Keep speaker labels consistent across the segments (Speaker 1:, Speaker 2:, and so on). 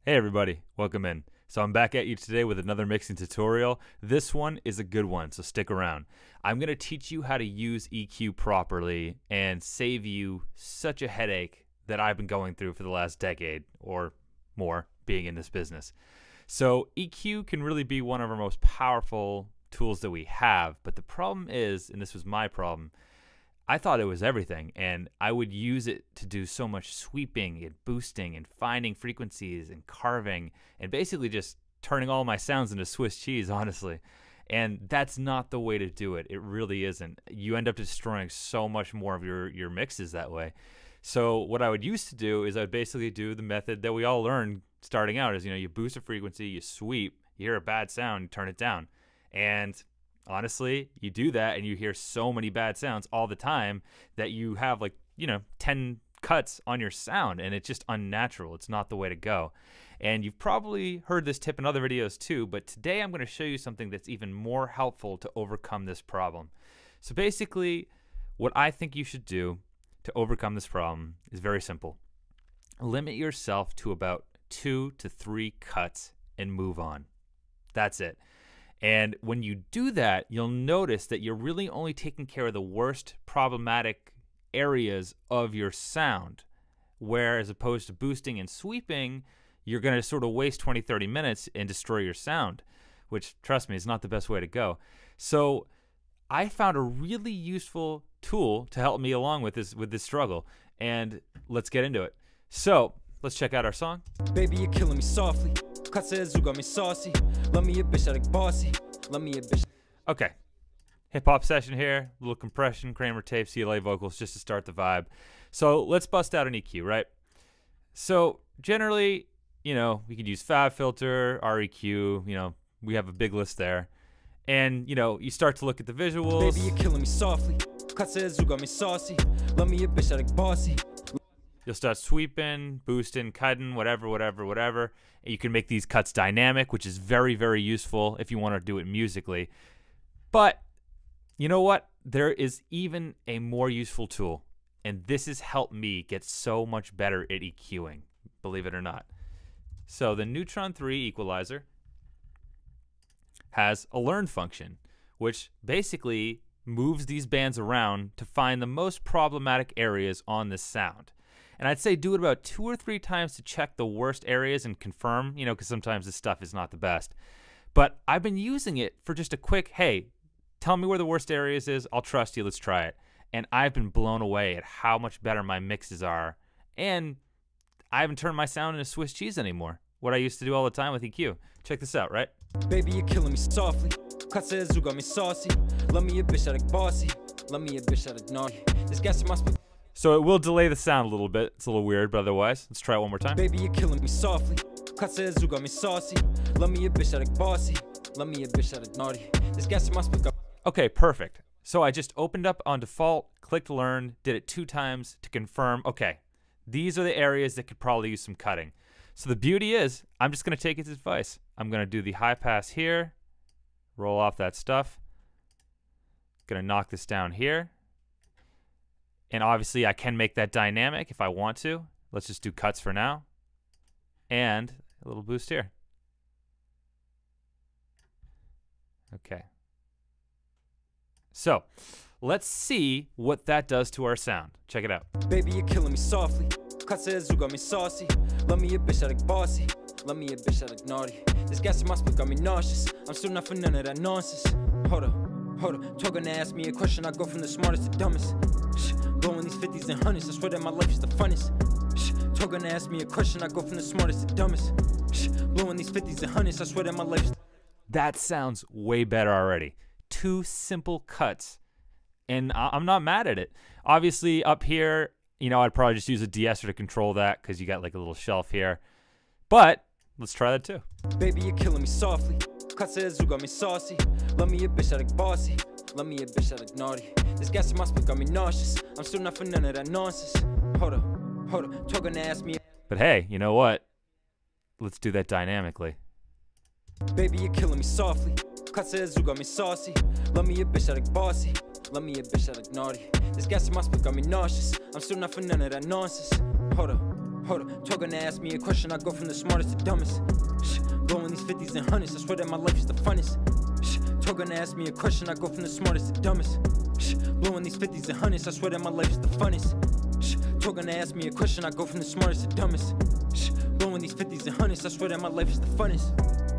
Speaker 1: Hey everybody, welcome in. So I'm back at you today with another mixing tutorial. This one is a good one, so stick around. I'm going to teach you how to use EQ properly and save you such a headache that I've been going through for the last decade or more being in this business. So EQ can really be one of our most powerful tools that we have, but the problem is, and this was my problem, I thought it was everything, and I would use it to do so much sweeping and boosting and finding frequencies and carving and basically just turning all my sounds into Swiss cheese, honestly. And that's not the way to do it. It really isn't. You end up destroying so much more of your mixes that way. So what I would used to do is I would basically do the method that we all learned starting out is, you boost a frequency, you sweep, you hear a bad sound, you turn it down. And honestly, you do that and you hear so many bad sounds all the time that you have 10 cuts on your sound, and it's just unnatural. It's not the way to go. And you've probably heard this tip in other videos too, but today I'm going to show you something that's even more helpful to overcome this problem. So basically, what I think you should do to overcome this problem is very simple. Limit yourself to about 2 to 3 cuts and move on. That's it. And when you do that, you'll notice that you're really only taking care of the worst problematic areas of your sound, where as opposed to boosting and sweeping, you're going to sort of waste 20, 30 minutes and destroy your sound, which, trust me, is not the best way to go. So I found a really useful tool to help me along with this struggle, and let's get into it. So let's check out our song.
Speaker 2: Baby, you're killing me softly. You got me saucy. Love me a bitch like bossy. Love me a bitch.
Speaker 1: Okay. Hip hop session here, little compression, Kramer tape, CLA vocals just to start the vibe. So let's bust out an EQ, right? So generally, we could use Fab Filter, REQ, we have a big list there. And, you start to look at the visuals.
Speaker 2: Baby, you're killing me softly. You got me saucy. Love me a bitch like bossy.
Speaker 1: You'll start sweeping, boosting, cutting, whatever. And you can make these cuts dynamic, which is very, very useful if you want to do it musically. But you know what? There is even a more useful tool, and this has helped me get so much better at EQing, believe it or not. So the Neutron 3 equalizer has a learn function, which basically moves these bands around to find the most problematic areas on this sound. And I'd say do it about 2 or 3 times to check the worst areas and confirm, because sometimes this stuff is not the best. But I've been using it for just a quick, hey, tell me where the worst areas is, I'll trust you, let's try it. And I've been blown away at how much better my mixes are. And I haven't turned my sound into Swiss cheese anymore, what I used to do all the time with EQ. Check this out, right?
Speaker 2: Baby, you're killing me softly. You got me saucy. Love me a bitch like bossy. Love me a bitch like naughty. This gas must be.
Speaker 1: So it will delay the sound a little bit. It's a little weird, but otherwise, let's try it one more time.
Speaker 2: Baby, you're killing me softly. You got me saucy. Love me a bitch like bossy. Love me a bitch like naughty. This gas must be.
Speaker 1: Okay, perfect. So I just opened up on default, clicked learn, did it 2 times to confirm, okay, these are the areas that could probably use some cutting. So the beauty is, I'm just going to take his advice. I'm going to do the high pass here, roll off that stuff. Going to knock this down here. And obviously I can make that dynamic if I want to. Let's just do cuts for now. And a little boost here. Okay. So let's see what that does to our sound. Check it out.
Speaker 2: Baby, you're killing me softly. You got me saucy. Love me a bitch like bossy. Love me a bitch like naughty. This gas must be got me nauseous. I'm still not for none of that nonsense. Hold up. Talking to ask me a question, I go from the smartest to dumbest. Blowing these 50s and 100s, I swear that my life is the funnest. Talking to ask me a question, I go from the smartest to dumbest. Blowing these 50s and 100s, I swear that my life is.
Speaker 1: That sounds way better already. 2 simple cuts, and I'm not mad at it. Obviously, up here, I'd probably just use a de-esser to control that because you got like a little shelf here. But let's try that too.
Speaker 2: Baby, you're killing me softly. You got me saucy. Love me a bitch like bossy. Love me a bitch like naughty. This gas must be got me nauseous. I'm still not for none of that nonsense. Hold up. Talking to ask me.
Speaker 1: But hey, you know what? Let's do that dynamically.
Speaker 2: Baby, you're killing me softly. You got me saucy. Love me a bitch like bossy. Love me a bitch like naughty. This gas must be got me nauseous. I'm still not for none of that nonsense. Hold up. hold up. Talking to ask me a question, I go from the smartest to dumbest. Shh, blowing these 50s and hundreds, I swear that my life is the funnest. Shh, talking to ask me a question, I go from the smartest to dumbest. Shh, blowing these 50s and hundreds, I swear that my life is the funnest. Shh, talking to ask me a question, I go from the smartest to dumbest. Shh, blowing these 50s and hundreds, I swear that my life is the funnest.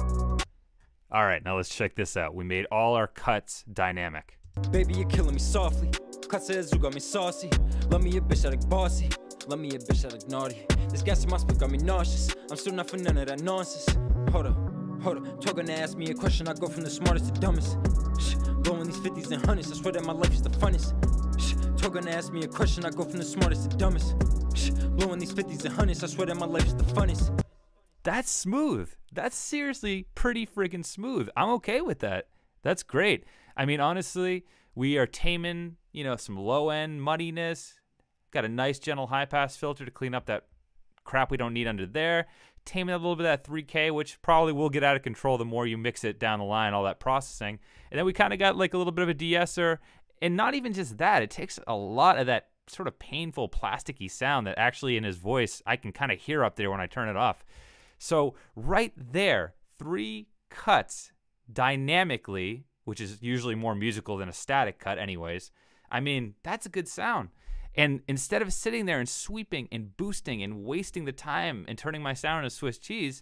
Speaker 1: All right, now let's check this out. We made all our cuts dynamic.
Speaker 2: Baby, you're killing me softly. Cut says you got me saucy. Love me a bitch that like bossy. Love me a bitch that like naughty. This gas in my spit got me nauseous. I'm still not for none of that nonsense. Hold up. Talking to ask me a question, I go from the smartest to dumbest. Shh, blowing these 50s and hundreds, I swear that my life is the funnest. Shh, talking to ask me a question, I go from the smartest to dumbest. Shh, blowing these 50s and hundreds, I swear that my life is the funnest.
Speaker 1: That's smooth. That's seriously pretty friggin' smooth. I'm okay with that. That's great. I mean, honestly, we are taming, some low-end muddiness. Got a nice, gentle high-pass filter to clean up that crap we don't need under there. Taming a little bit of that 3K, which probably will get out of control the more you mix it down the line, all that processing. And then we kind of got like a little bit of a de-esser. And not even just that. It takes a lot of that sort of painful, plasticky sound that actually in his voice I can kind of hear up there when I turn it off. So right there, 3 cuts dynamically, which is usually more musical than a static cut anyways. I mean, that's a good sound. And instead of sitting there and sweeping and boosting and wasting the time and turning my sound into Swiss cheese,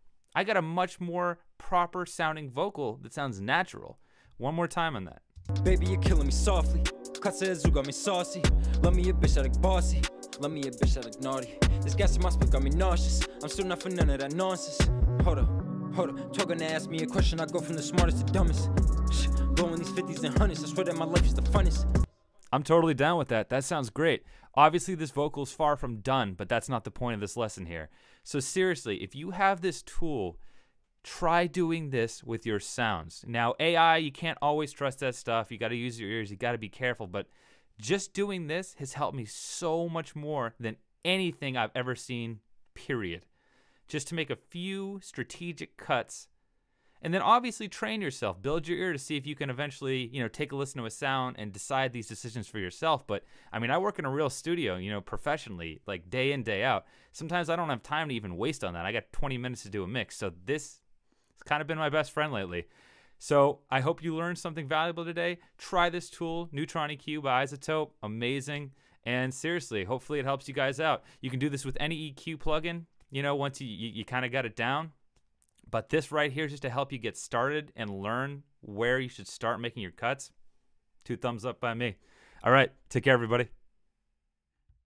Speaker 1: I got a much more proper sounding vocal that sounds natural. One more time on that.
Speaker 2: Baby, you're killing me softly. Cut says you got me saucy. Love me a bitch that like bossy. Love me a bitch that like naughty. This gas in my spit got me nauseous. I'm still not for none of that nonsense. Hold up. Talking to ask me a question, I go from the smartest to dumbest. Shh, blowing these 50s and hundreds, I swear that my life is the funnest.
Speaker 1: I'm totally down with that. That sounds great. Obviously, this vocal is far from done, but that's not the point of this lesson here. So seriously, if you have this tool, try doing this with your sounds. Now, AI, you can't always trust that stuff. You got to use your ears. You got to be careful. But just doing this has helped me so much more than anything I've ever seen, period. Just to make a few strategic cuts. And then obviously train yourself. Build your ear to see if you can eventually, take a listen to a sound and decide these decisions for yourself. But, I mean, I work in a real studio, professionally, like day in, day out. Sometimes I don't have time to even waste on that. I got 20 minutes to do a mix. So this has kind of been my best friend lately. So I hope you learned something valuable today. Try this tool, Neutron EQ by iZotope. Amazing. And seriously, hopefully it helps you guys out. You can do this with any EQ plugin, once you kind of got it down. But this right here is just to help you get started and learn where you should start making your cuts. 2 thumbs up by me. All right. Take care, everybody.